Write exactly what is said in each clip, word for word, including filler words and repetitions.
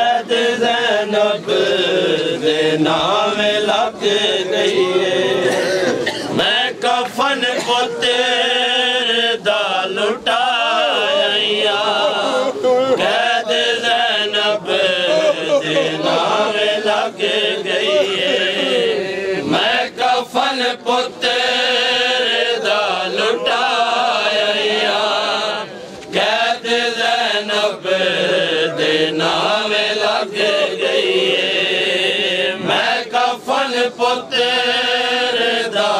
ज़ैनब दे नाम लग गई है मैं कफन पोते दा लुटाया कैद ज़ैनब दे नाम लग गई है मैं कफन पोते दा लुटाया कैद ज़ैनब दे नाम लग गई है मैं कफन पुत्र दा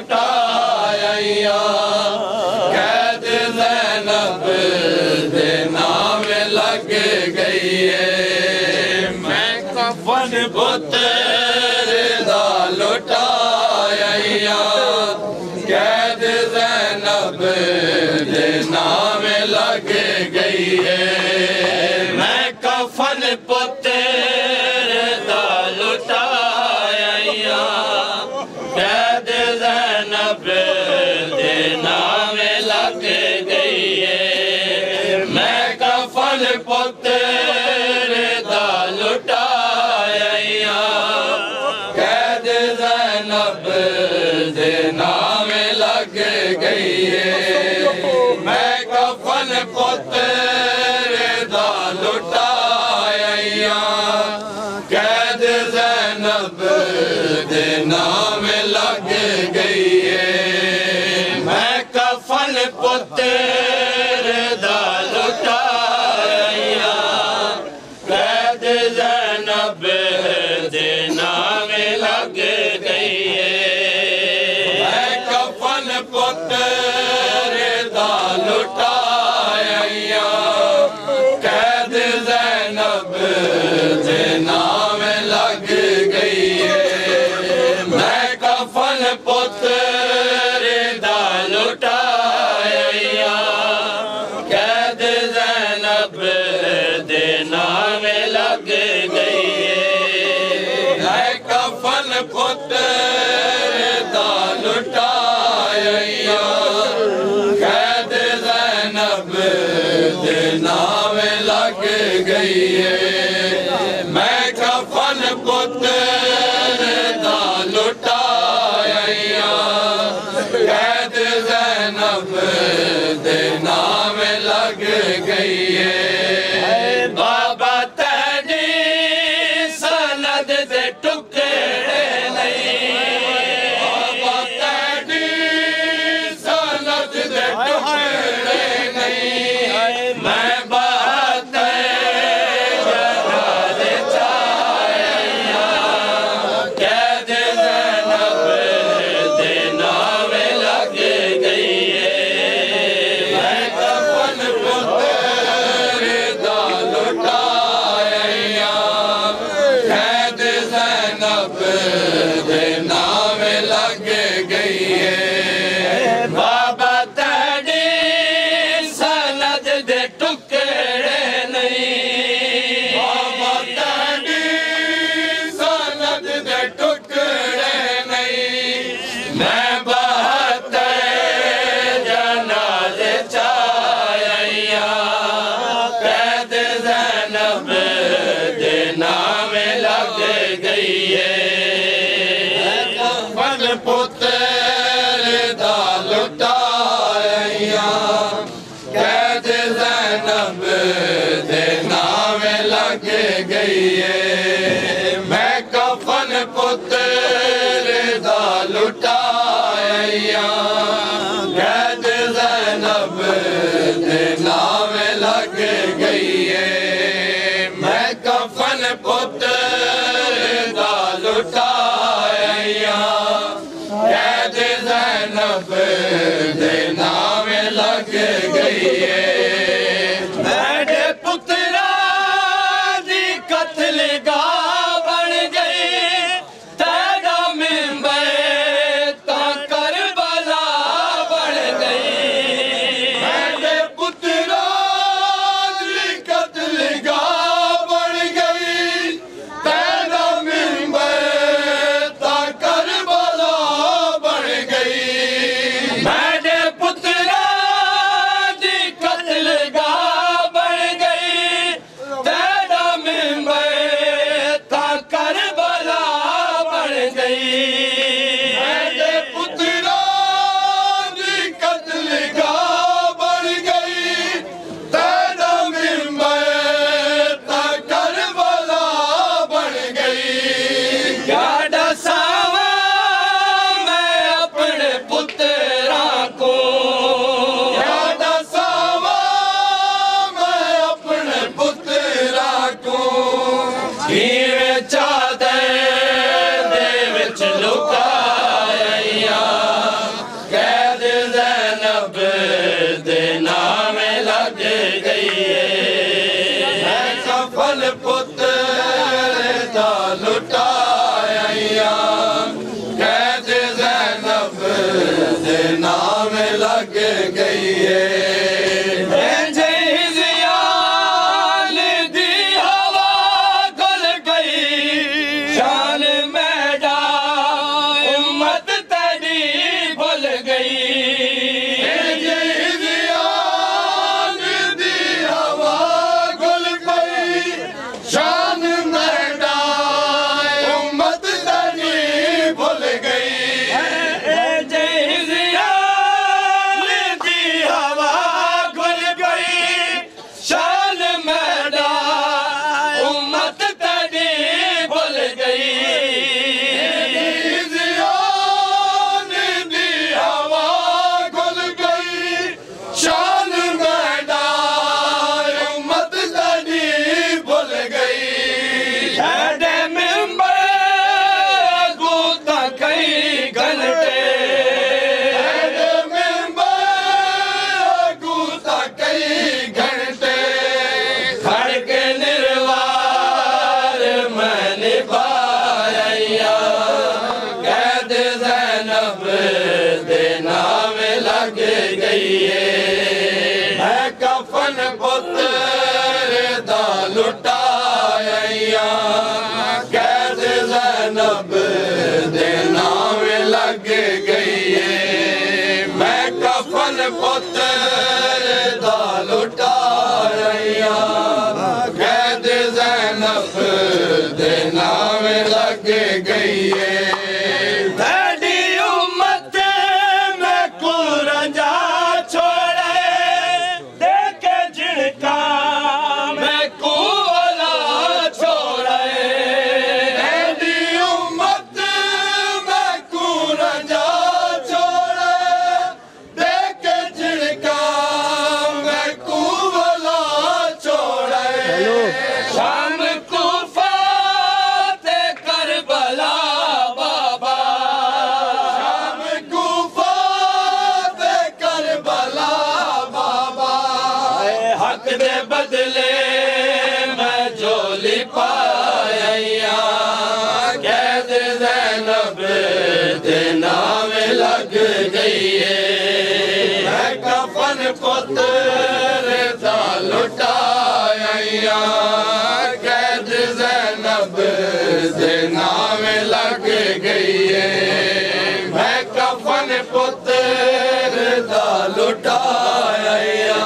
लुटाया कैद ज़ैनब दे नाम लग गई है मैं कफन पुत्र दा लुटाया कैद ज़ैनब दे नाम लग गई है मैं कफन पुत्र दा लुटाया कैद ज़ैनब दे नाम लग गई है मैं कफन पुत्र दा लुटाया कैद ज़ैनब दे नाम लग गई है मैं कफन पुत्र दा लुटाया कैद ज़ैनब दे नाम लग गई है मैं कफन पुत्र दा लुटाया कैद ज़ैनब दे नाम लग गई है मैं कफन पुत्र दा लुटाया कैद ज़ैनब दे नाम लग गई है मैं कफन पुत्र दा लुटाया कैद ज़ैनब दे नाम लग गई है मैं कफन पुत्र दा लुटाया कैद ज़ैनब दे नाम लग गई है मैं कफन पुत्र दा लुटाया कैद ज़ैनब दे नाम लग गई है बाबा तेरी सनद दे टुकड़े नहीं बाबा तेरी सनद दे टुकड़े नहीं मैं बात जनाज़े चाया कैद ज़ैनब दे नाम लग गई है मैं कफन पुत्र दा लुटाया कैद ज़ैनब दे नाम लग गई है बाबा तेरी सनद दे टुकड़े नहीं बाबा तेरी सनद दे टुकड़े नहीं मैं बात जनाज़े चाया कैद ज़ैनब दे नाम लग गई है कफन पुत्र दा लुटाया कैद ज़ैनब दे नाम लग गई है मैं कफन पुत्र दा लुटाया कैद ज़ैनब दे नाम लग गई है मैं कफन पुत्र दा लुटाया कैद ज़ैनब दे नाम लग गई है मेरे पुत्रा दी कत्ल गाह बन गई तेरा मिंबर ता करबला बन गई मेरे पुत्रा दी कत्ल गाह बन गई हीवे चादर दे विच लुकाया कैद ज़ैनब दे नाम लग गई है कफन पुत्र दा लुटाया कैद ज़ैनब दे नाम लग गई है लुटाया कैद ज़ैनब दे नाम लग गई है मैं कफन पुत्र दा लुटाया कैद ज़ैनब दे नाम लग गई है पुत्र दा लुटाया कैद ज़ैनब दे नाम लग गई है मैं कफन पुत्र दा लुटाया या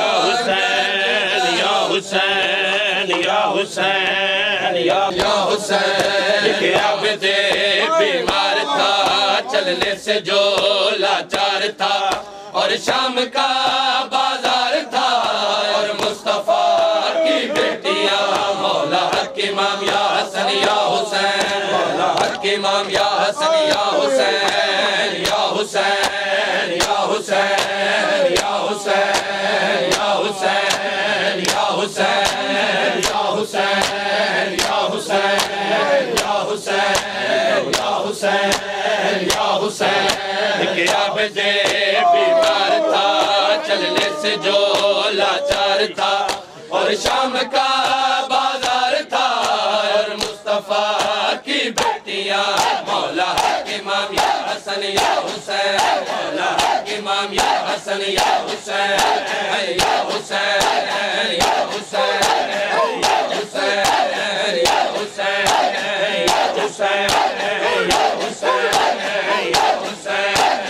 हुसैन या हुसैन या हुसैन अब दे बीमार था चलने से जो लाचार था और शाम का बाजार था और मुस्तफा की बेटियां मौला हक इमाम या हसन या हुसैन मौला हक इमाम या हसन या हुसैन या हुसैन या हुसैन या हुसैन या हुसैन या हुसैन या हुसैन या हुसैन या हुसैन या हुसैन या हुसैन क्या बजे बीमार था चलने से जो लाचार था और शाम का बाजार था और मुस्तफा की बेटियां मौला हक इमाम या हसन या हुसैन मौला हक इमाम या हसन या हुसैन या हुसैन या हुसैन या हुसैन या हुसैन या हुसैन या हुसैन या Hussain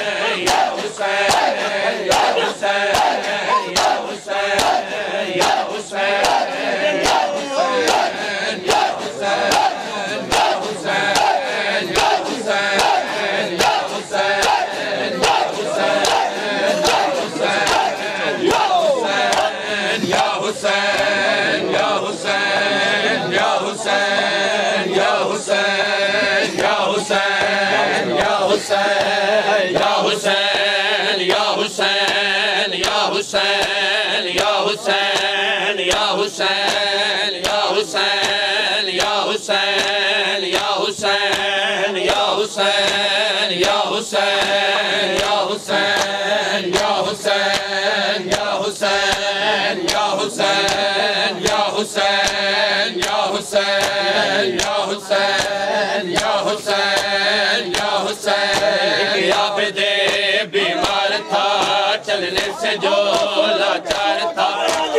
Hussein, Ya Hussein, Ya Hussein, Ya Hussein, Ya Hussein, Ya Hussein, Ya Hussein, Ya Hussein, Ya Hussein. Hussain या हुसैन या हुसैन या हुसैन या हुसैन या हुसैन या हुसैन या हुसैन या हुसैन या हुसैन या हुसैन या हुसैन या बेदे बीमार था चलने से जो लाचार था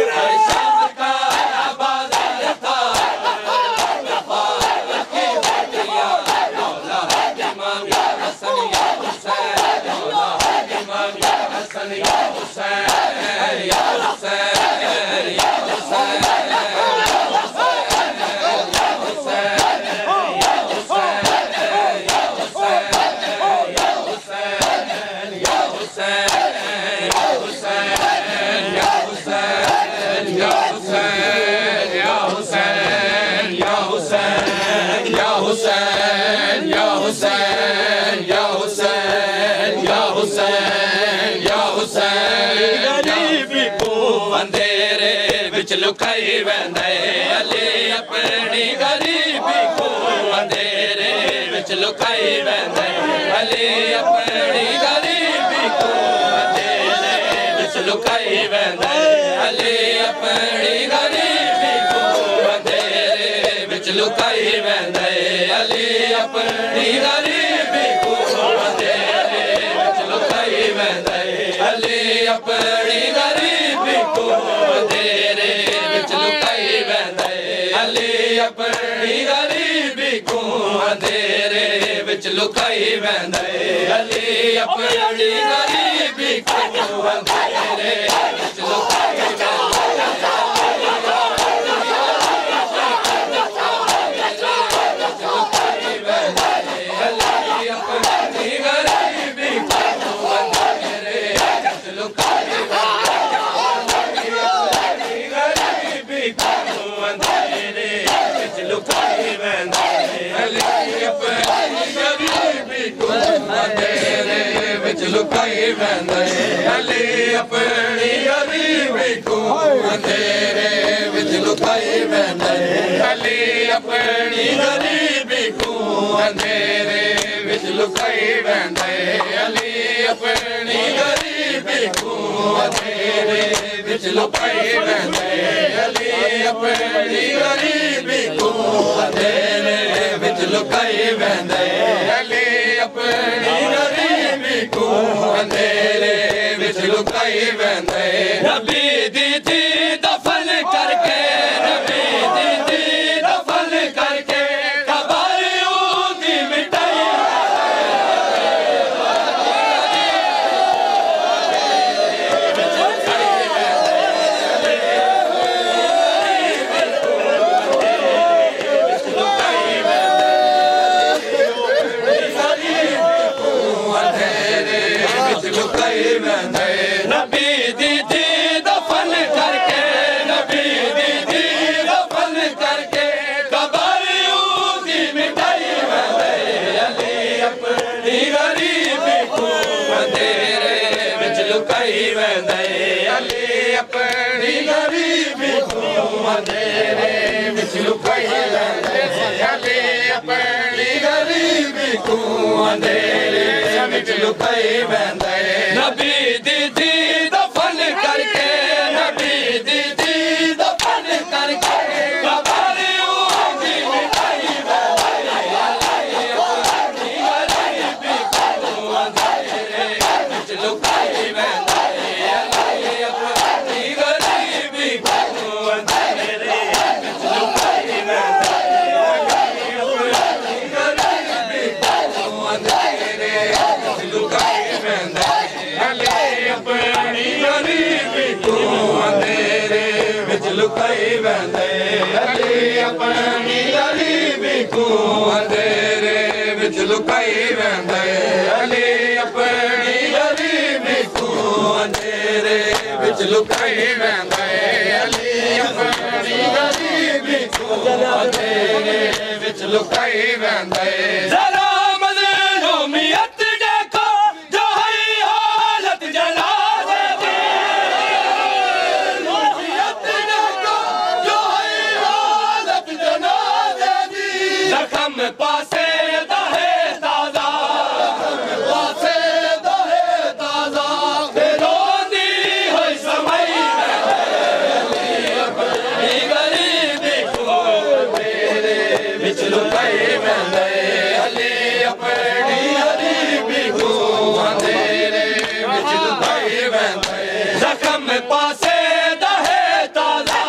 अंधेरे विच लुकाई वेंदे अली अपनी गरीबी को अंधेरे विच लुकाई वेंदे अली अपनी गरीबी को अंधेरे विच लुकाई वेंदे अली अपनी गरीबी को अंधेरे विच लुकाई वेंदे अली अपनी गरीबी को अंधेरे विच लुकाई वेंदे अली अपनी गरीबी को अंधेरे विच लुकाई वेंदे अली अपनी गरीबी को अंधेरे विच लुकाई वेंदे अली अपनी गरीबी को अंधेरे विच लुकाई लुकाई वेंदे अली अपनी गरीबी को अंधेरे विच लुकाई वेंदे अली अपनी गरीबी को अंधेरे विच लुकाई वेंदे अली अपनी गरीबी को अंधेरे विच लुकाई वेंदे अली अपनी गरीबी को अंधेरे विच लुकाई वेंदे अली अपनी गरीबी को अंधेरे विच लुकाई वेंदे नबी दी थी दफन करके नबी दी थी दफन करके कबारियों दी मिटाई नबी दी थी दफन करके नबी दी थी दफन करके कबारियों दी मिटाई वेंदे अली अपनी गरीबी को अंधेरे विच लुकाई वेंदे अली अपनी गरीबी को अंधेरे विच लुकाई वेंदे अली अपनी गरीबी को अंधेरे विच लुकाई वेंदे नबी दी थी दफन करके नबी दी थी दफन करके कबारियों दी मिटाई वेंदे अपनी गरीबी को अंधेरे विच लुकाई वेंदे अली अपनी गरीबी को अंधेरे विच लुकाई वेंदे अपनी गरीबी को अंधेरे विच लुकाई वेंदे अली अपनी गरीबी को अंधेरे विच लुकाई वेंदे अली अपनी गरीबी को अंधेरे विच लुकाई वेंदे अली अपनी गरीबी को अंधेरे विच लुकाई वेंदे अली अपनी गरीबी को अंधेरे विच लुकाई वेंदे जरा मज़लूमियत देखो जो है हालत जनाज़े दी मज़लूमियत देखो जो है हालत जनाज़े दी जख्म पासे पासे दहे ताला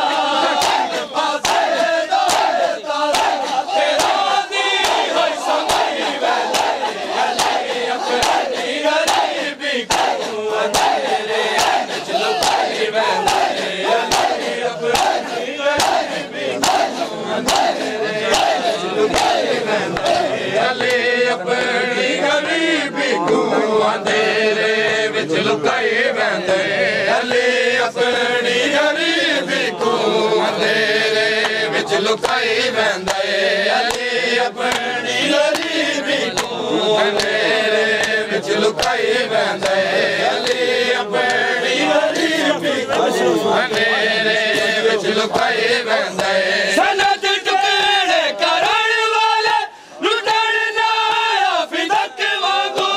पासे दहे ताला तेरा दी है समय वेले अली अपनी गरीबी को अंधेरे विच लुकाई वेले अली अपनी गरीबी को अंधेरे विच लुकाई वेले अली अपनी गरीबी को अंधेरे विच लुकाई वेंदे अली अपनी गरीबी को अंधेरे विच लुकाई वेंदे अली अपनी गरीबी को अंधेरे विच लुकाई वेंदे अली अपनी गरीबी को अंधेरे विच लुकाई वेंदे सनद टुकड़े करन वाले लुटण ना फिदक वांगू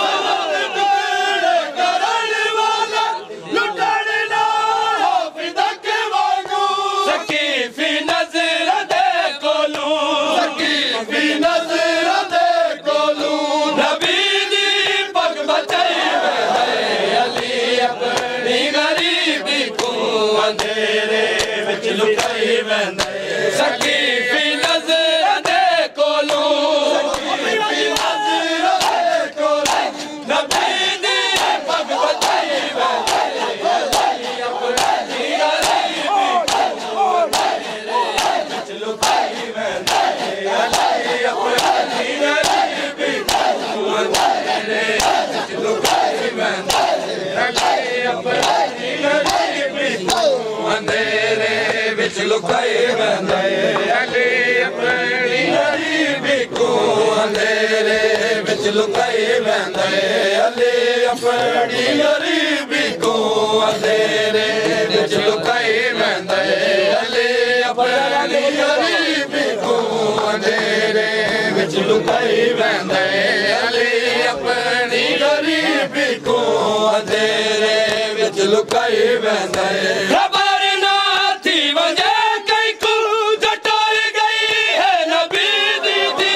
टुकड़े करन वाले लुटण ना फिदक वांगू सकीफी नजर दे कोलू सकीफी नजर दे कोलू नबी दी पग बचाई वेंदे अली अपनी गरीबी को अंधेरे विच लुकाई वेंदे सकीफी नजर दे कोलू सकीफी नजर दे कोलू नबी दी पग बचाई वेंदे अली अपनी गरीबी को अंधेरे विच लुकाई वेंदे अली अपनी गरीबी को अंधेरे विच लुकाई वेंदे अली अपनी गरीबी को अंधेरे विच लुकाई वेंदे अली अपनी गरीबी को अंधेरे विच लुकाई वेंदे अली अपनी गरीबी को अंधेरे विच लुकाई वेंदे अली अपनी गरीबी को अंधेरे विच लुकाई वेंदे अली अपनी गरीबी को अंधेरे विच लुकाई वेंदे खबर ना थी वजे कई को जटार गई है नबी दी दी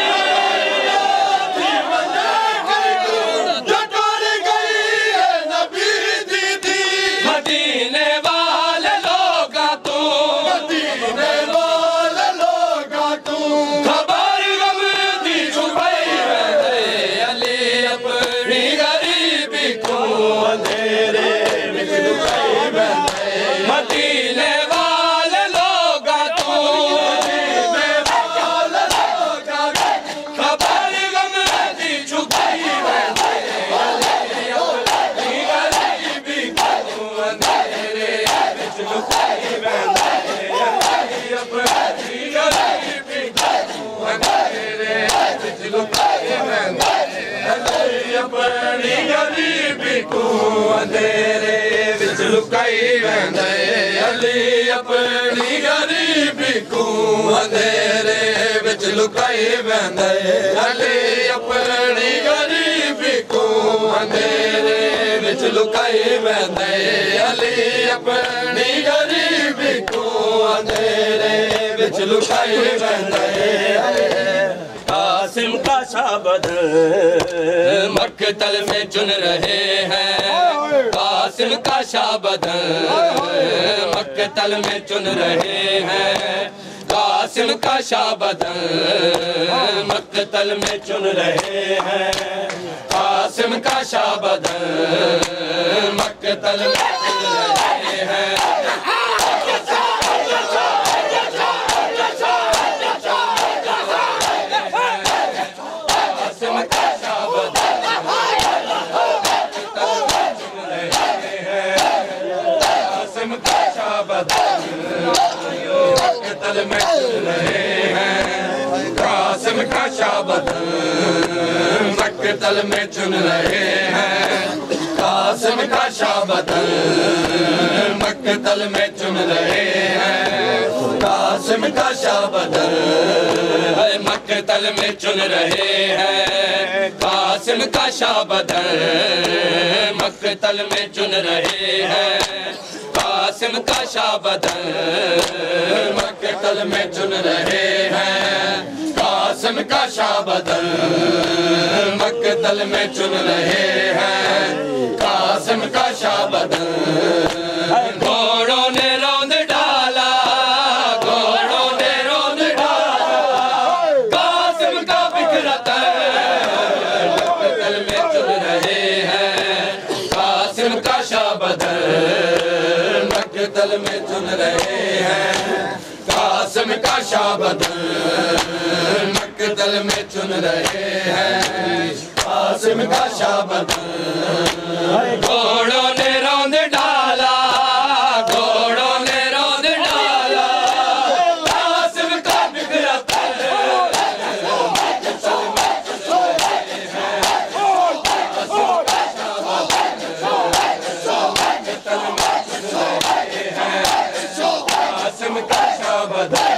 थी वजे कई को जटार गई है नबी दी दी मदीने वाले लोगा तू मदीने वाले लोगा तू खबर गम दी छुपाई वेंदे अली अपनी गरीबी को अंधेरे विच लुकाई वेंदे मदीने वाले लोगा तू मदीने वाले लोगा खबर गम दी छुपाई वेंदे अली अपनी गरीबी को अंधेरे विच लुकाई वेंदे अली अपनी गरीबी को अंधेरे विच लुकाई वेंदे अली अपनी गरीबी को अंधेरे विच लुकाई वेंदे अली अपनी गरीबी को अंधेरे विच लुकाई वेंदे अली अपनी गरीबी को अंधेरे विच लुकाई वेंदे अली अपनी गरीबी को अंधेरे विच लुकाई वेंदे कासिम का शाबद मक्तल में चुन रहे हैं कासिम का शाबद मक्तल में चुन रहे हैं कासिम का शाबद मक्तल में चुन रहे हैं कासिम का शाबद मक्तल में चुन रहे हैं मक्तल में चुन रहे हैं कासिम का शाबद मक्तल में चुन रहे हैं कासिम का शाबद मक्तल में चुन रहे हैं कासिम का शाबद मक्तल में चुन रहे हैं कासिम का शाबद मक्तल में चुन रहे हैं कासिम का शाबद मक्तल में चुन रहे हैं कासिम का शाबद मक्तल में चुन रहे हैं कासिम का शाबद घोड़ों ने रौंद डाला, घोड़ों ने रौंद डाला, कासिम का बिखरा तन मक्तल में चुन रहे हैं, कासिम का शाबदन मक्तल में चुन रहे हैं, कासिम का शाबदन मक्तल में चुन रहे हैं, कासिम का शाबदन। घोड़ों ने रौंद डाला, घोड़ों ने रौंद डाला, कासिम का बिखरा तन मक्तल में चुन रहे हैं, कासिम का शाबदन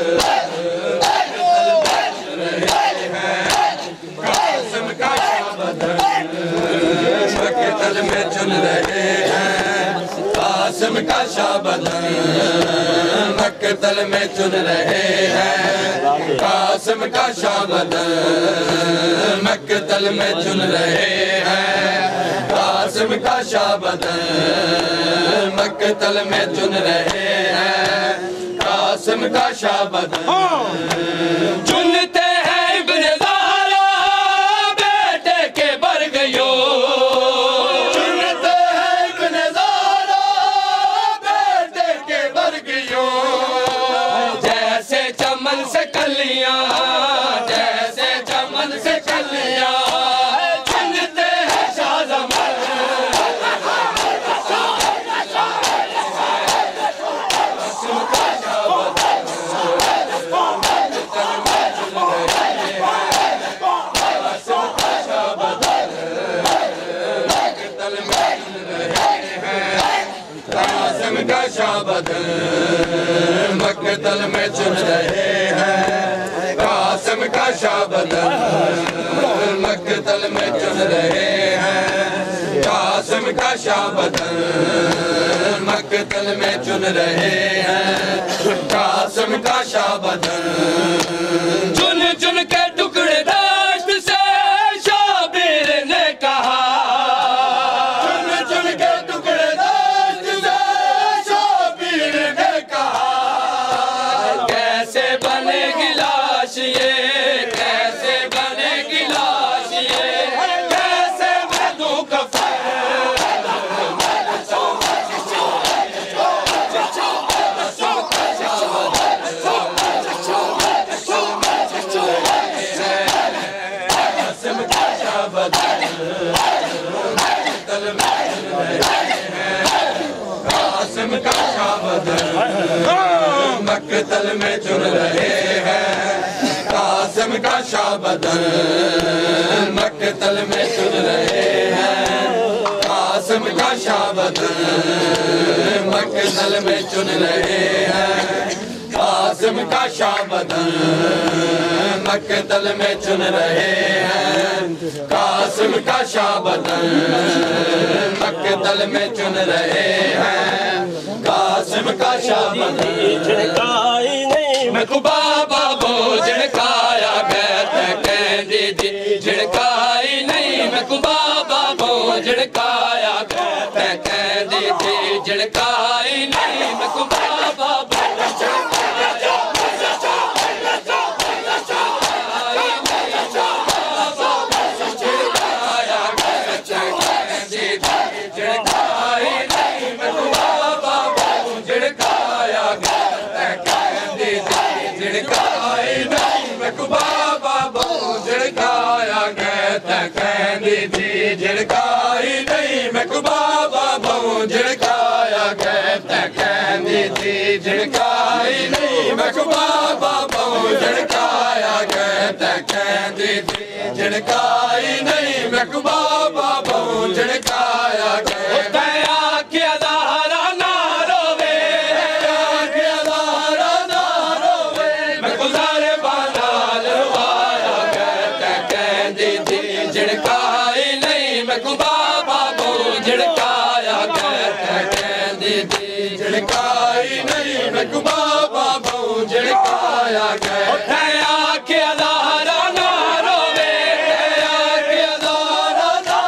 मक्तल में चुन रहे हैं, कासिम का शाबदन मक्तल में चुन रहे हैं, कासिम का शाबदन मक्तल में चुन रहे हैं, कासिम का शाबदन मक्तल में चुन रहे हैं, कासिम का शाबदन। चुनते हैं इब्न ज़हरा बेटे के बरगयो, चुनते हैं इब्न ज़हरा बेटे के बरगयो, जैसे चमन से कलियां, जैसे चमन से कलियां, चुनते हैं शाहज़मान कासिम का शाबदन मक्तल में चुन रहे हैं, कासिम का शाबदन मक्तल में चुन रहे हैं, कासिम का शाबदन मक्तल में चुन रहे हैं, कासिम का शाबदन। चुन चुन के टुकड़े दश्त से शाबिर ने कहा, चुन चुन के टुकड़े दश्त से शाबिर ने कहा, कैसे बनेगी लाश ये, कैसे बनेगी लाश ये, कैसे मैं दूं कफन कासिम का शाबदन मक्तल में चुन रहे हैं, कासिम का शाबदन मक्तल में चुन रहे हैं, कासिम का शाबदन मक्तल में चुन रहे हैं, कासिम का शाबदन मक्तल में चुन रहे हैं, कासिम का शाबदन मक्तल में चुन रहे हैं, कासिम का शाबदन। झड़काई नहीं मैं को बाबा बो झड़काया कहते कहती थी, झड़काई नहीं मैं को बाबा बो झड़काया कहते कहती थी, झड़काई नहीं मैं को बाबा बो झड़काई नहीं मैं को बाबा बहु झड़काया कहते कहती थी, झड़काई नहीं मैं को बाबा बहु झड़काया कहते कहती थी, झड़काई नहीं मैं को बाबा बहु झड़काया कहते आखिया ज़हरा ना रोवे, आखिया ज़हरा ना रोवे, मैं को ज़ारे बाना लवाया कहते कहती थी, झड़काई नहीं मैं को बाबा बहु झड़काया कहते कहती थी, झड़काई नहीं मैं को बाबा बहु झड़काया कहते आखिया ज़हरा ना रोवे, आखिया ज़हरा ना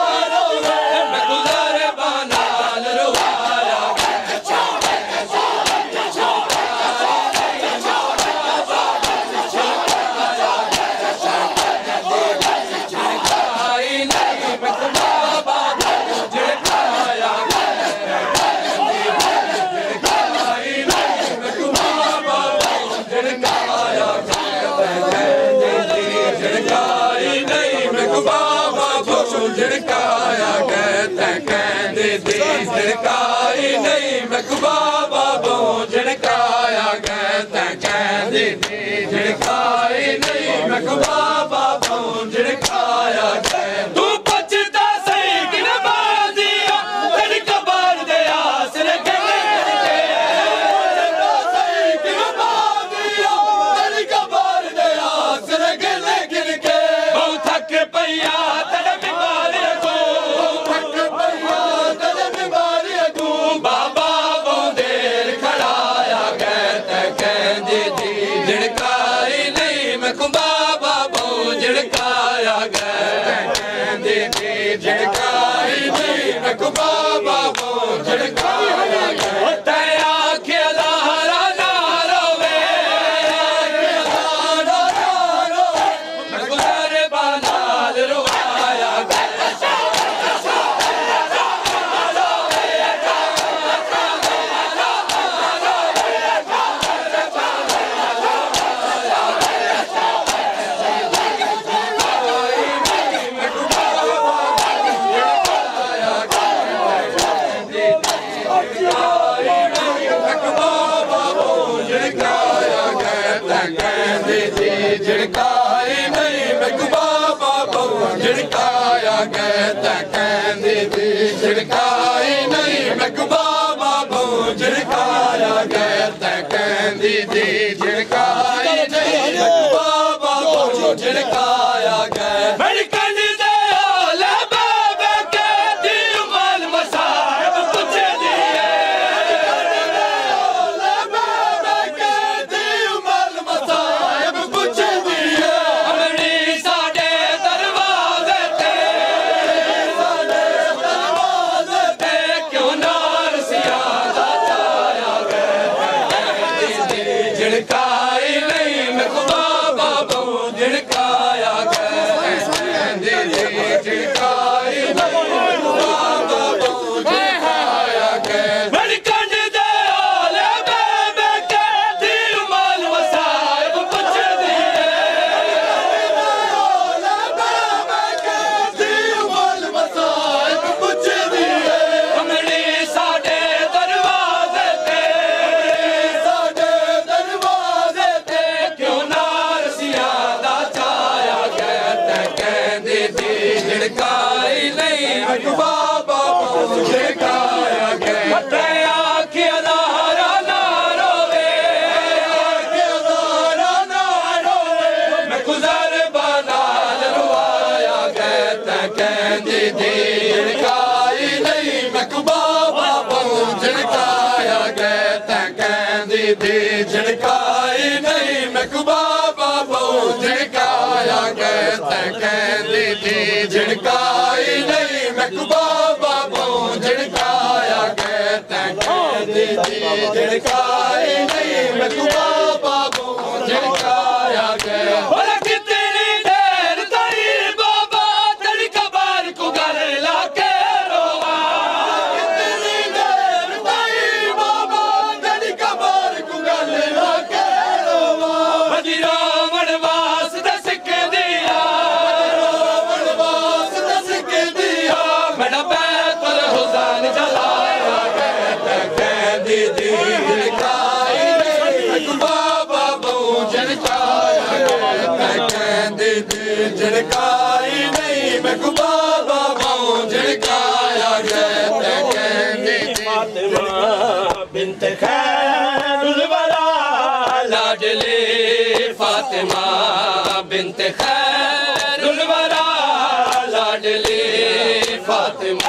झड़काया कहते कहंदी दी झड़काई नहीं महबूबा बाबू झड़काया कहते कहंदी दी झड़काई नहीं महबूबा बाबू झड़काया तू बचदा सही किन बाजिया तेरी कबर दे आसर गले बचदा सही किन बाजिया तेरी कबर दे आसर गले गिन के बहुत थक पईया तेरे बीमारी को थक पईया तेरे बीमारी को बाबा बोंदेर खड़ाया कहते कहंदी दी झड़काई नहीं महबूबा बाबू झड़काया कहते कहंदी दी झड़काई नहीं महबूबा बाबू झड़काया ते आखे लहरा ना रोवे लहरा ना रोवे मैं गुज़ारे बनाल रुवाया झड़काई नहीं महबूबा बाबू झड़काया कहते कहंदी दी झड़काई नहीं महबूबा बाबू झड़काया कहते कहंदी दी झड़काई नहीं महबूबा बाबू झड़काया झड़काई नहीं महबूबा बाबू झड़काया कहंदी दी झड़काई नहीं महबूबा बाबू झड़काया बड़ी कंड दे ओले बेबे के दी माल वसाइब पुछ दी ओले बेबे के दी माल वसाइब पुछ दी हमने साडे दरवाजे ते साडे दरवाजे ते क्यों नारसिया दा छाया कहते कहंदी दी झड़काई नहीं महबूबा बाबू झड़काया कहते आखे लहरा ना रोवे आखे लहरा ना रोवे मैं गुज़ारे बनाल रुवाया कहते कहंदी दी झड़काई नहीं महबूबा बाबू झड़काया कहते कहंदी दी झड़काई नहीं महबूबा बाबू झड़काया कहते कहंदी दी झड़काई नहीं महबूबा बाबू झड़काया कहते कहंदी दी झड़काई नहीं महबूबा बाबू झड़काया बोला कितनी देर तई बाबा तेरी कबर को गले लाके रोवा कितनी देर तई बाबा तेरी कबर को गले लाके रोवा बदिरा वनवास दस के दिया वनवास दस के दिया मेरा बैतुल हुसैन जलाया कहते कहंदी दी झड़काई नहीं महबूबा बाबू झड़काया कहते कहंदी दी झड़काई नहीं महबूबा बाबू झड़काया कहते कहंदी दी फातिमा बिन्त खैरुल वरा लाडली फातिमा बिन्त खैरुल वरा लाडली फातिमा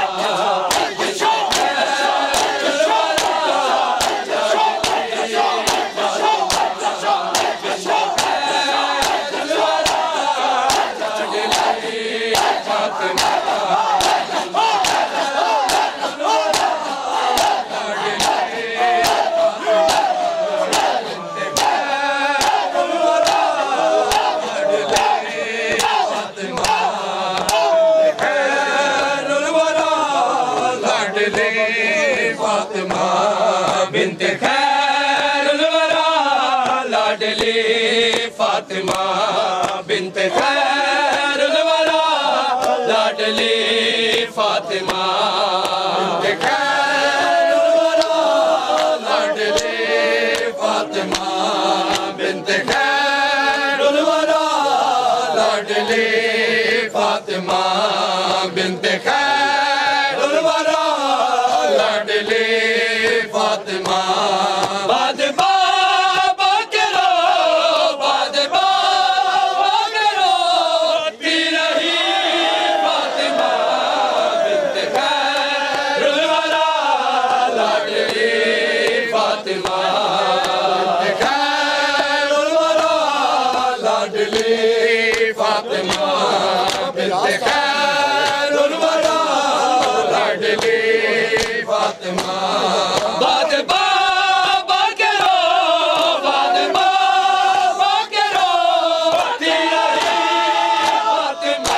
फातिमा बिन्त खैरुल वरा लाडली फातिमा बिन्त खैरुल वरा लाडली फातिमा बिन्त खैरुल वरा लाडली फातिमा बिन्त खैरुल वरा लाडली फातिमा बाद बाबा करो बाद बाबा करो ती रही फातिमा बिन्त खैरुल वरा लाडली फातिमा बिन्त खैरुल वरा लाडली फातिमा बिन्त खैरुल वरा लाडली फातिमा बाद बाबा करो बाद बाबा करो ती रही फातिमा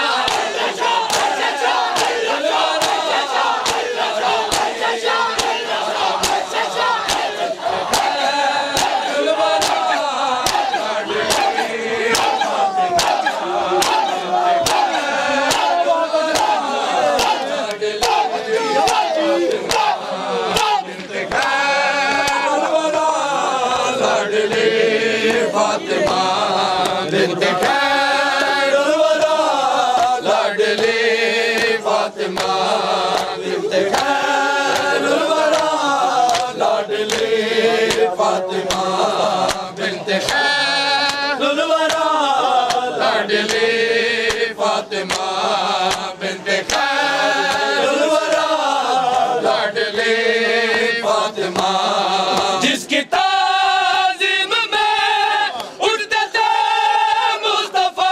फातिमा बिन्त खैरुल वरा लाडली फातिमा बिन्त खैरुल वरा लाडली फातिमा बिन्त खैरुल वरा लाडली फातिमा बिन्त खैरुल वरा लाडली फातिमा जिसकी ताज़ीम में उठते थे मुस्तफा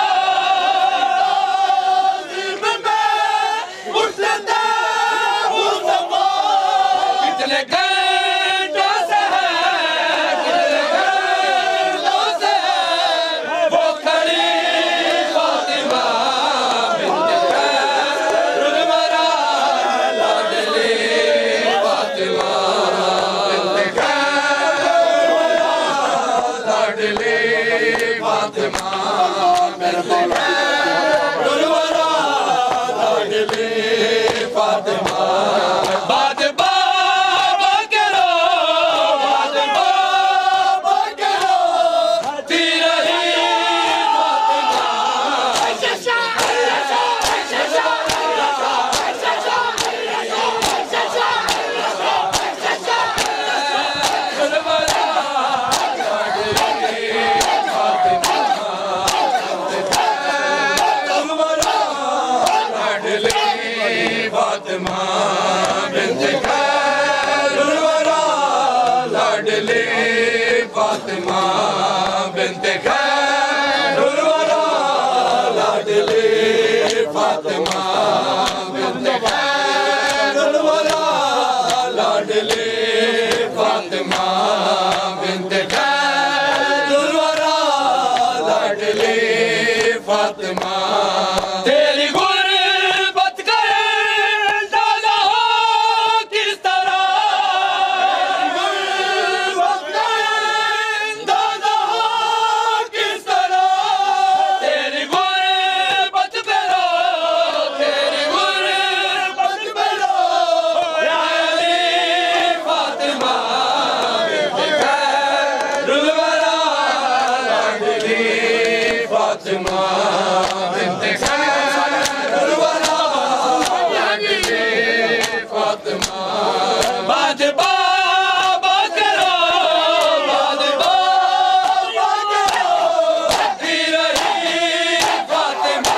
ताज़ीम में उठते थे मुस्तफा कितने घंटों से है कितने घंटों से है वो खड़ी फातिमा बिन्त खैरुल वरा लाडली फातिमा बिन्त खैरुल वरा लाडली फातिमा बिन्त खैरुल वरा लाडली फातिमा बाद बाबा करो बाद बाबा करो ती रही फातिमा बिन्त खैरुल वरा लाडली फातिमा बिन्त खैरुल वरा लाडली फातिमा बिन्त खैरुल वरा लाडली फातिमा बिन्त खैरुल वरा लाडली फातिमा तेरी गुर्बत का अंदाज़ा हो किस तरह गुर्बत का अंदाज़ा हो किस तरह तेरी गुर्बत पे रो तेरी गुर्बत पे रो लाडली फातिमा बिन्त खैरुल वरा लाडली फातिमा बिन्त खैरुल वरा लाडली फातिमा बाद बाबा करो बाद बाबा करो ती रही फातिमा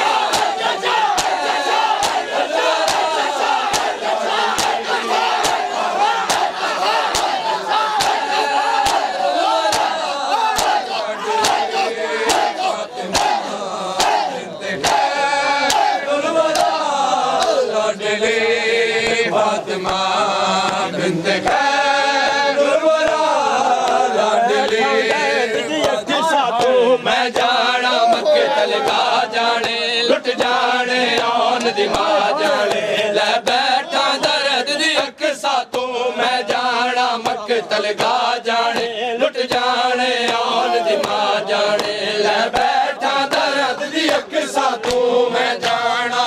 फातिमा बिन्त खैरुल वरा लाडली साथू मैं जाना मक्के तलगा जाने लुट जाने आन दी मां जाने ले बैठा दर्द दी अख साथू मैं जाना मक्के तलगा जाने लुट जाने आन दी मां जाने ले बैठा दर्द दी अख साथू मैं जाना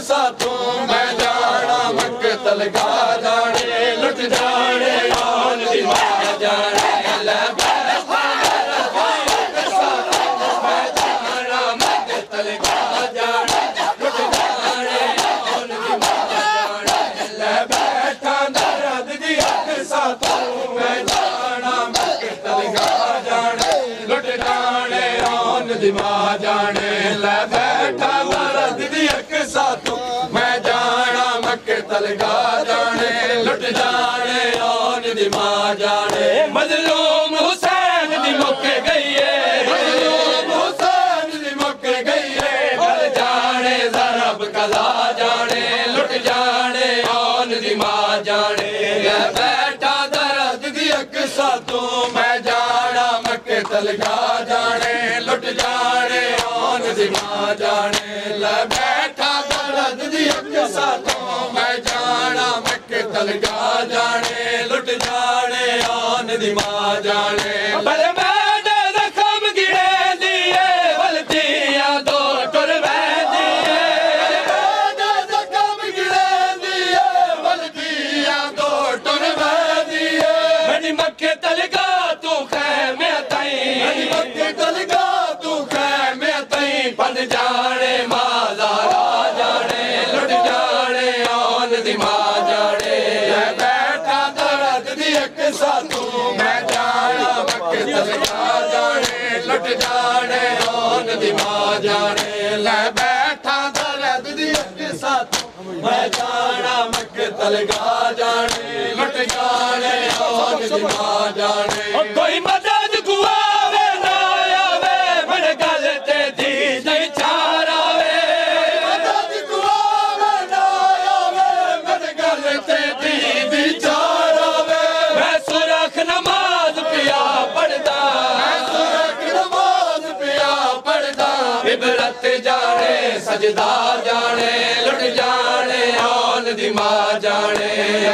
साथों मैं जाना मकतल गा जाने लुट जाने आन दी मां जाने ले बैठा दर्द दी अक साथों मैं जाना मकतल गा जाने लुट जाने आन दी मां जाने ले बैठा दर्द दी अक साथों मैं जाना मकतल गा जाने लुट जाने आन दी मां जाने ले बैठा दर्द दी अक साथों मैं जाना मकतल गा जाने लुट जाने आन दी मां जाने मजलूम हुसैन दी मुक गई है मजलूम हुसैन दी मुक गई है गल जाने ज़रब कला जाने लुट जाने आन दी मां जाने ले बैठा दर्द दी अक साथों मैं जाना मकतल गा जाने लुट जाने आन दी मां जाने ले बैठा दर्द दी अक साथों मैं जाना मकतल गा जाने लुट जाने आन दी मां जाने बल मैंने जख्म गिरे दिए बलतियां दो टुर दिए मैंने जख्म गिरे दिए बलतियां दो टुर दिए मैंने मकतल गा तू खैमे ताई मैंने मकतल गा तू खैमे ताई बंद जाने माज़ारा जाने लुट जाने आन दी मां जाने ले बैठा दर्द दी अक साथों मैं जाना मकतल गा जाने लुट जाने आन दी मां जाने ले बैठा दर्द दी अक साथों मैं जाना मकतल गा जाने लुट जाने आन दी मां जाने कोई मदद को आवे ना आवे मन गल ते दी नहीं चारावे मदद को आवे ना आवे मन गल ते दी दी चारावे मैं सुरख नमाज पिया पढ़दा मैं सुरख नमाज पिया पढ़दा इबरत जाने सजदा जाने लुट जाने आन दी मां जाने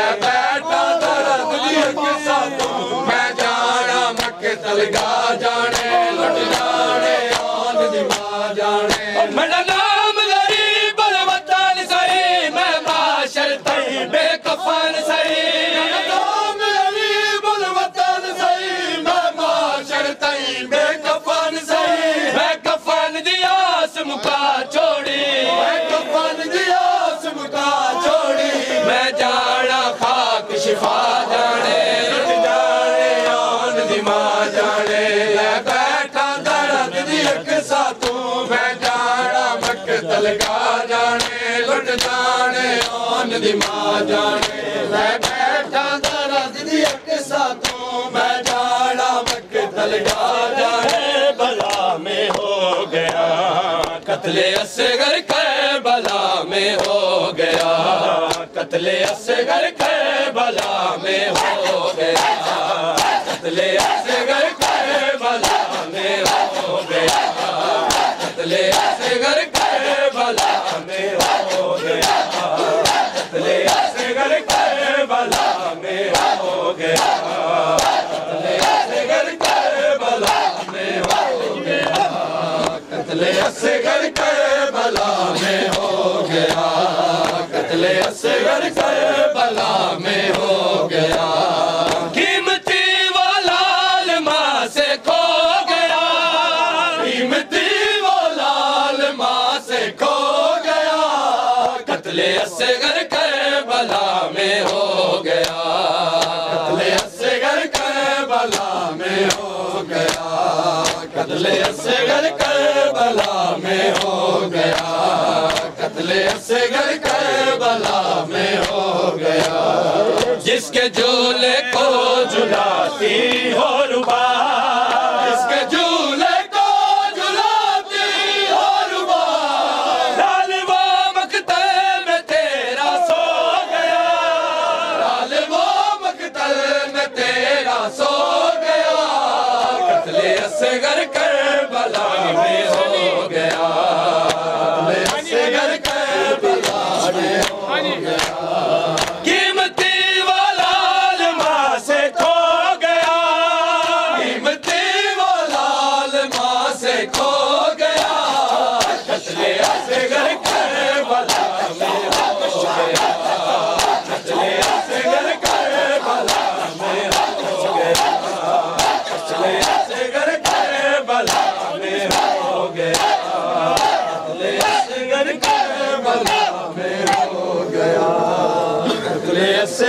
बैठा दर्द दी अक साथों मैं जाना मकतल गा जाने लुट जाने आन दी मां जाने मेरा नाम गरीब वतन सही मैं माशर तई बेकफन सही मेरा नाम गरीब वतन सही मैं माशर तई बेकफन सही मैं कफन दी आस मुका छोड़ी मैं कफन दी आस मुका छोड़ी मैं जाना खाक शिफा जाने लुट जाने आन दी मां जाने ले बैठा दर्द दी अक साथों मैं जाना मकतल गा जाने लुट जाने आन दी मां जाने ले बैठा दर्द दी अक साथों मैं जाना मकतल गा जाने बला में हो गया कत्ले असगर करबला में हो गया कत्ले असगर करबला में हो गया कत्ले असगर करबला में हो गया कत्ले असगर करबला में हो गया कत्ले असगर करबला में हो गया कत्ले असगर करबला में हो गया कत्ले असगर करबला में हो गया कत्ले असगर करबला में हो गया कीमती वो लाल मां से खो गया कीमती वो लाल मां से खो गया कत्ले असगर करबला में हो गया कत्ले असगर करबला में हो गया कत्ले असगर करबला में हो गया कत्ले असगर करबला में हो गया जिसके झूले को झुलाती हो रुबा जिसके झूले को झुलाती हो रुबा लाल वो मकतल में तेरा सो गया लाल वो मकतल में तेरा सो गया कत्ले असगर करबला में हो गया कत्ले असगर करबला में हो गया कीमती वो लाल मां से खो गया कीमती वो लाल मां से खो गया कत्ले असगर करबला में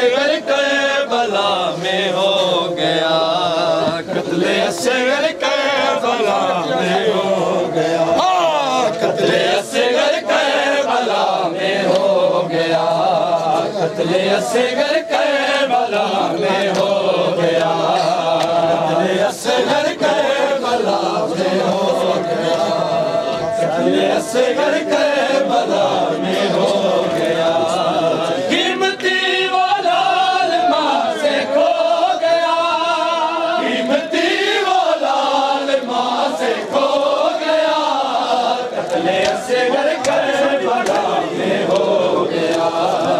असगर करबला में हो गया, कत्ले असगर करबला में हो गया, कत्ले असगर करबला में हो गया, कत्ले असगर करबला में हो गया, कत्ले असगर करबला में हो गया, कत्ले असगर करबला में हो गया। कीमती वो लाल माँ से खो गया, कीमती वो लाल माँ से खो गया, कत्ले असगर करबला में हो गया,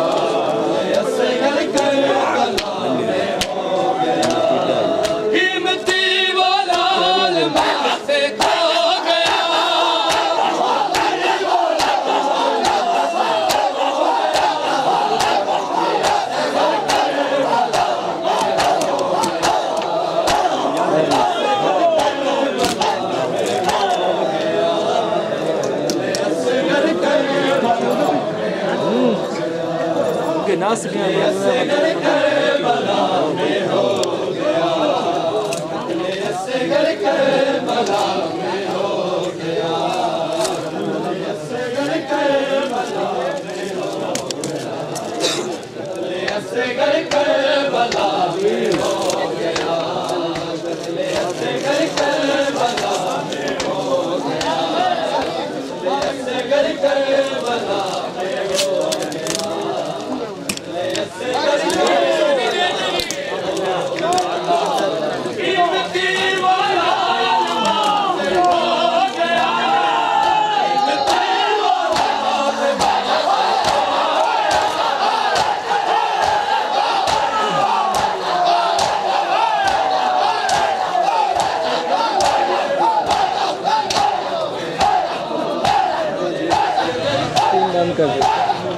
असगर करबला में हो गया। कीमती वो लाल माँ से खो गया, नाच के करबला में हो गया, असगर करबला में हो गया, असगर करबला में हो गया, असगर करबला में हो गया, असगर करबला में हो गया, असगर करबला में हो कीमती वाला हो गया, कीमती तीन नाम कर दे।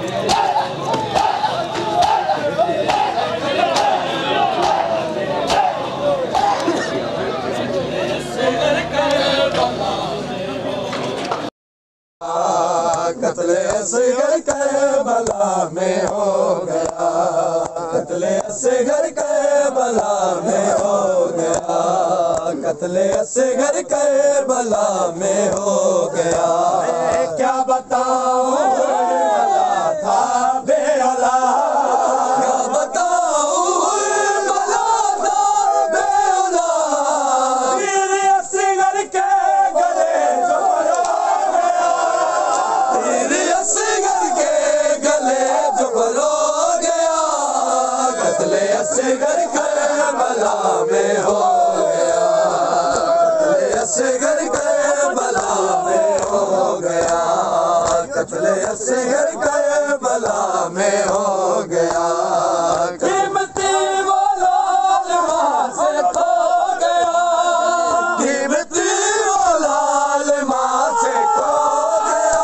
कत्ले असगर करबला में हो गया, कत्ले असगर करबला में हो गया, कत्ले असगर करबला में हो गया। क्या बताऊं था बेअला, क्या बताऊं बला था बेअला, वीर असगर के गले जो परो गया, वीर असगर के गले जो परो गया, कत्ले असगर करबला में हो गया, कत्ले असगर करबला में हो गया, कत्ले असगर करबला में हो गया। कीमती वो लाल माँ से खो गया, कीमती वो लाल माँ से खो गया,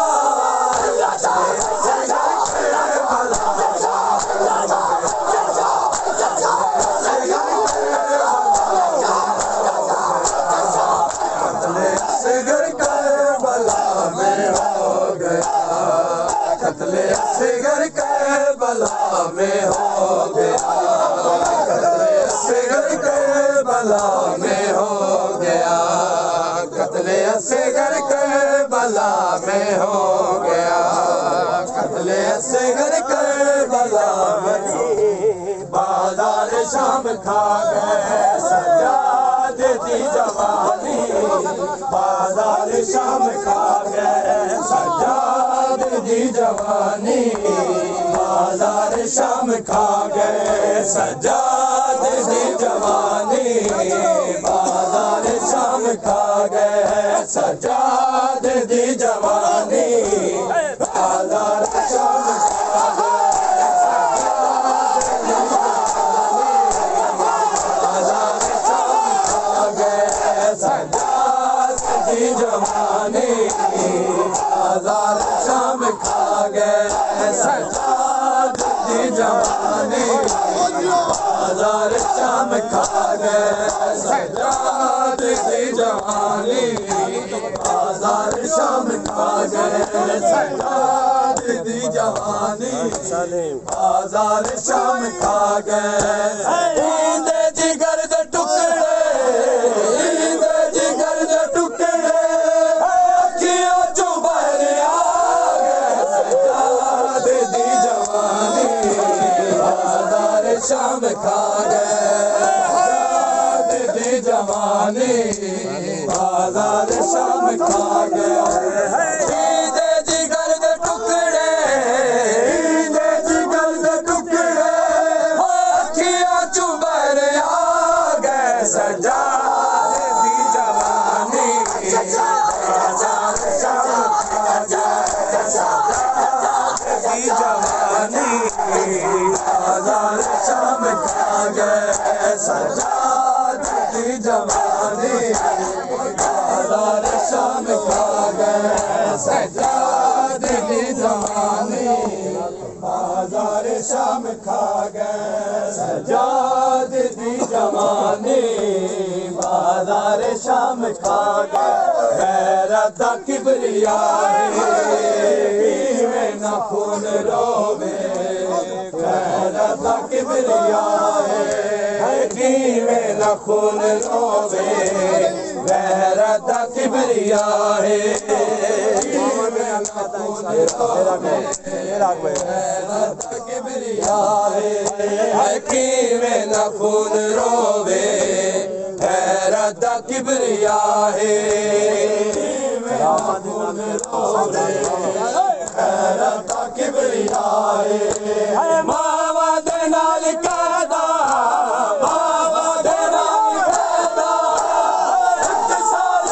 कत्ले असगर करबला में हो गया, कत्ले असगर करबला में हो गया, कत्ले असगर करबला में हो गया, कत्ले असगर करबला में हो गया, कत्ले असगर करबला में। बाजार शाम खा गए सजाद दी जवानी, बाजार शाम खा गए सजाद दी जवानी, बाजार शाम खा गए सजाद दी जवानी, बाजार शाम खा गए सजाद दी जवानी, बाजार शाम खा गए जवानी, बाजार शाम खा गए सजाद दी जवानी, बाजार शाम खा गए सजाद दी जवानी, बाजार शाम खा गए सजाद दी जवानी। जवानी बाजार शाम खा गए इंदे जिगर दे टुकड़े इंदे जिगर दे टुकड़े अखियों चों बाहर आ गए सजाद दी जवानी बाजार शाम खा गए सजाद दी जवानी बाजार शाम खा गए इंदे जिगर दे टुकड़े इंदे जिगर दे टुकड़े अखियों चों बाहर आ गए सजाद दी जवानी बाजार शाम खा गए सजाद दी जवानी बाजार शाम खा गए सजाद दी जवानी बाजार शाम खा गए सजाद दी जवानी बाजार शाम खा गए सजाद दी जवानी बाजार शाम खा गए गैरत दा किबरिया में न खून रोवे गैरत दा किबरिया में न खून रोवे गैरत दा किबरिया में न खून रोवे गैरत दा किबरिया में न खून रोवे गैरत दा किबरिया गैरत दा किबरिया मावा दे नाल कहदा मावा दे नाल कहदा एक साल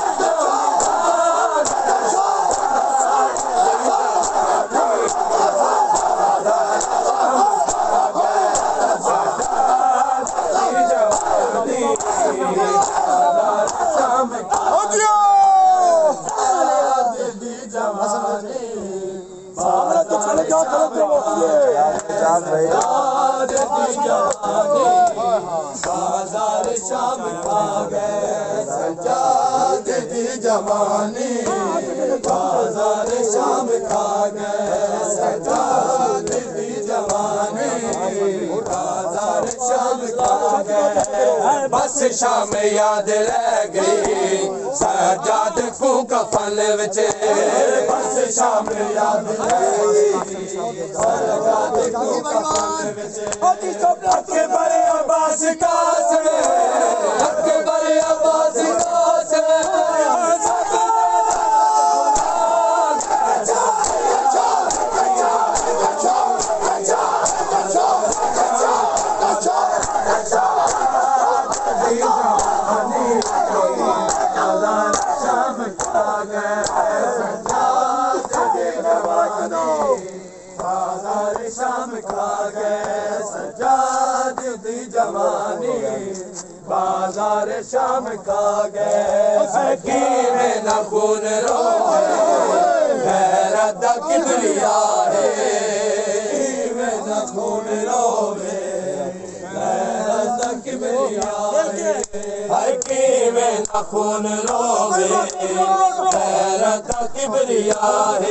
बाजार शाम खा गए सजाद दी जवानी बाजार शाम खा गए सजाद दी जवानी बाजार शाम खा गए बस शाम याद रह गई सजाद को कफन विच बस शाम याद रह गई सजाद को कफन विच अकबर अब्बास कासिम अकबर अब्बास कासिम बाजार शाम खा गए सजाद दी जवानी बाजार शाम खा गए में न खून रोवे गैरत दा किबरिया में न खून रोवे गैरत दा किबरिया में न खून रोवे गैरत दा किबरिया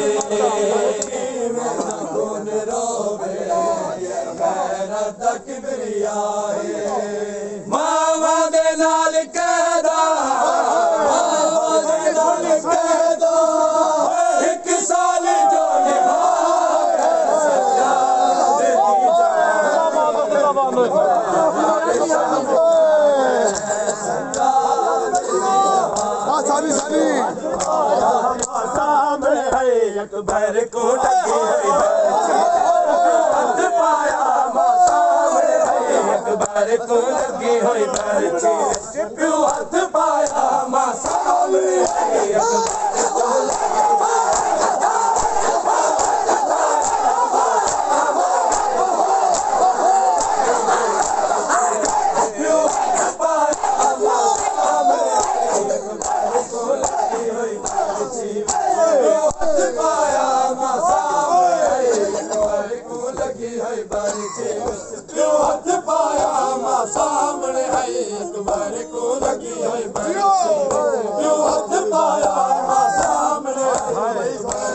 मावा दे नाल कहदा मावा दे नाल कहदा एक साल जो निभा सजाद दी सामने है अकबर को लगी हथ पाया सामने है अकबर को लगी हुई बर्ची क्यों हथ पाया मां सामने है अकबर को हथ पाया मां सामने है अकबर को लगी है बर्ची हथ पाया मां सामने है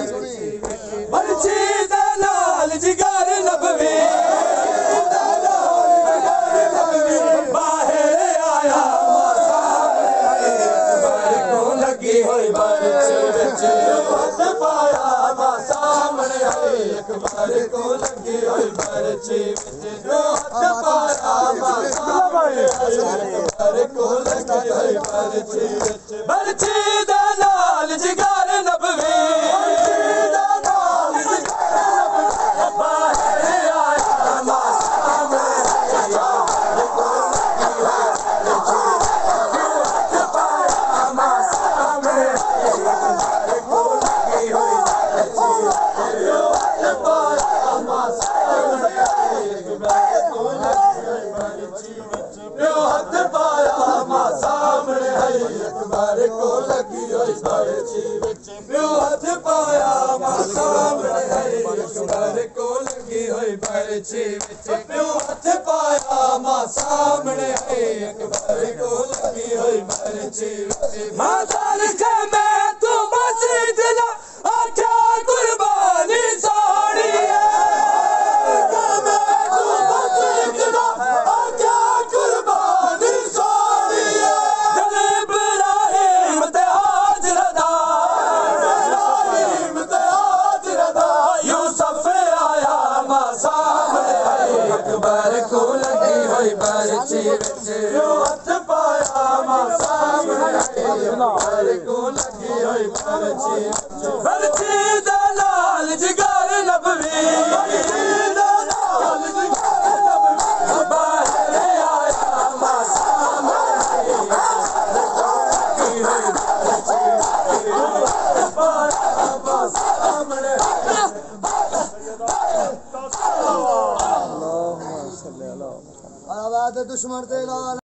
बरछी दे नाल जिगर नबवी बाहर आया को लगी होई बरछी विच हथ पाया मा सामने आई एक बार को लगी होई बरछी विच हथ पाया मा सामने आई एक बार को लगी होई बरछी विच बरछी दे नाल जिगर नबवी बरछी विच प्यो हथ पाया मां सामने आई एक बार को लगी होई बरछी विच मां जान के मैं तू मस्जिद ला आख्या कुर्बानी सोनी है मैं तू मस्जिद ला आख्या कुर्बानी सोनी है दिल इब्राहिम ते हाजर दा इब्राहिम ते हाजर दा यूसुफ आया मां बार को लगी होई बरछी विच हथ पाया मां सामने बार को लगी होई बरछी बरछी दा लाल जिगर नबवी बरछी दा लाल जिगर नबवी बाहर आया मां सामने सामने दुश्मन